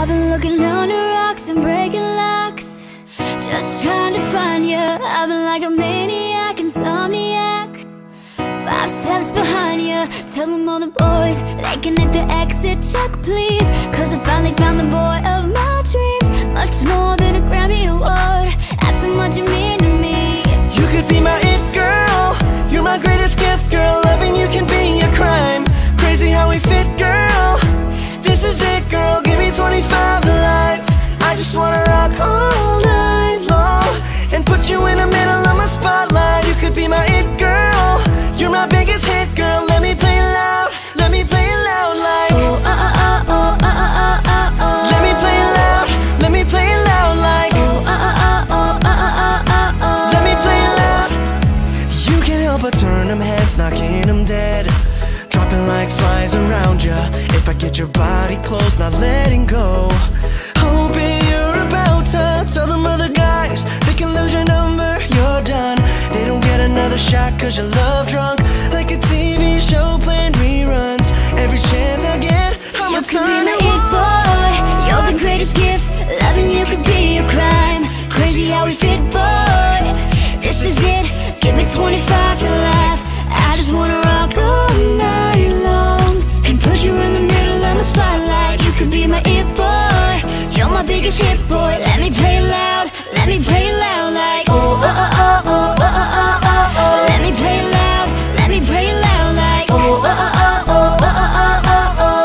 I've been looking under rocks and breaking locks, just trying to find you. I've been like a maniac, insomniac, 5 steps behind you. Tell them all the boys they can hit the exit check, please, 'cause I finally found the boy of my dreams. Much more than a Grammy award, that's how much you mean to me. You could be my it girl, you're my greatest gift, girl. Loving you can be a crime. Crazy how we fit, girl. This is it, girl. Give me 25 to life. I just wanna rock all night long and put you in the middle of my spotlight. You could be my it girl, you're my biggest hit, girl. Let me play loud, let me play loud like Oh, oh, oh, oh, oh, oh, oh, oh. Let me play loud, let me play loud like Oh, oh, oh, oh, oh, oh, oh, oh. Let me play loud. You can't help but turn them heads, knocking them dead, dropping like flies around ya. If I get your body close, not letting go. Hoping you're about to tell them other guys they can lose your number, you're done. They don't get another shot 'cause you're love drunk, like a TV show playing reruns. Every chance I get, I'ma You could be turn my it it boy, you're the greatest gift. Loving you could be a crime. Crazy how we fit, boy. This is it, give me 25 to laugh. I just wanna rock all night long and put you in the middle of my spotlight. You could be my it boy, you're my biggest hit, boy. Let me play loud, let me play loud like oh, oh, oh, oh, oh, oh, oh, oh, oh. Let me play loud, let me play loud like oh, oh, oh, oh, oh, oh, oh, oh, oh.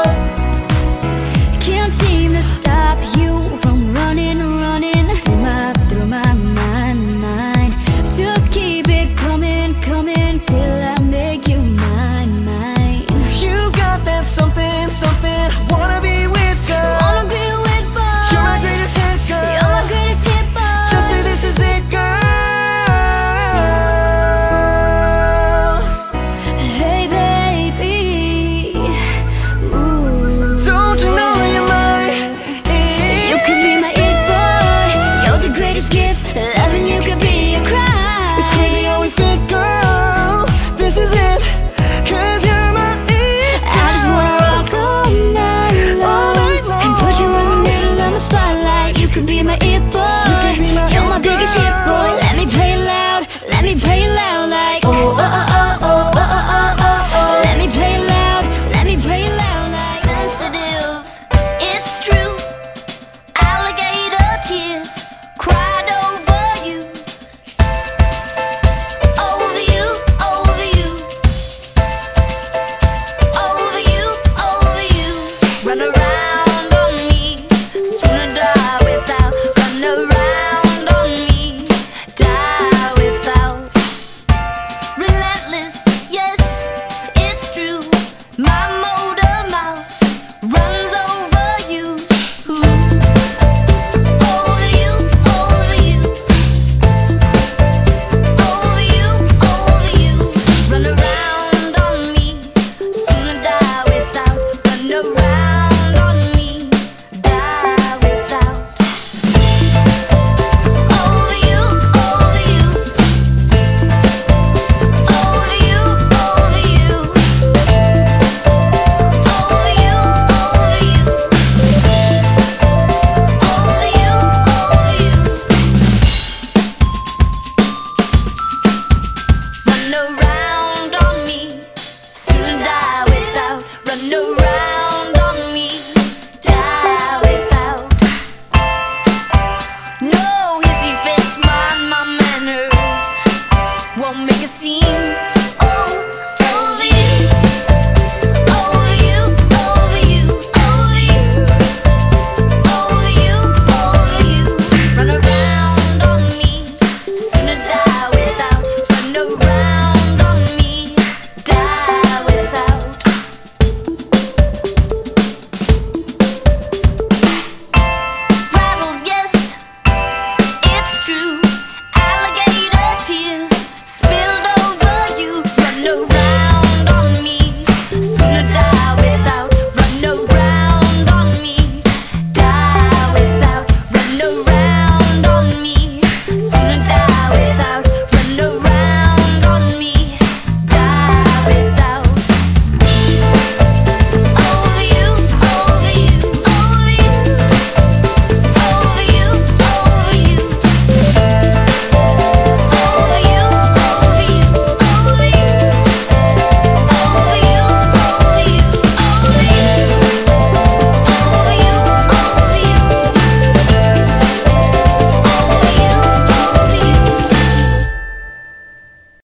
Can't seem to stop you from running, running through my mind. Just keep it coming, coming till I make you mine, mine. You got that something, something I wanna be with, girl. Wanna be with, boy. You're my greatest hit, girl. You're my greatest hit, boy. Just say this is it, girl. Hey, baby. Ooh. Don't you know you're mine? You could be my it boy, you're the greatest gift. Loving you could be a crime. It's crazy how we fit, girl. This is it, 'cause you're my it, I just wanna rock all night long, all night long. and put you in the middle of my spotlight. You could be my it boy.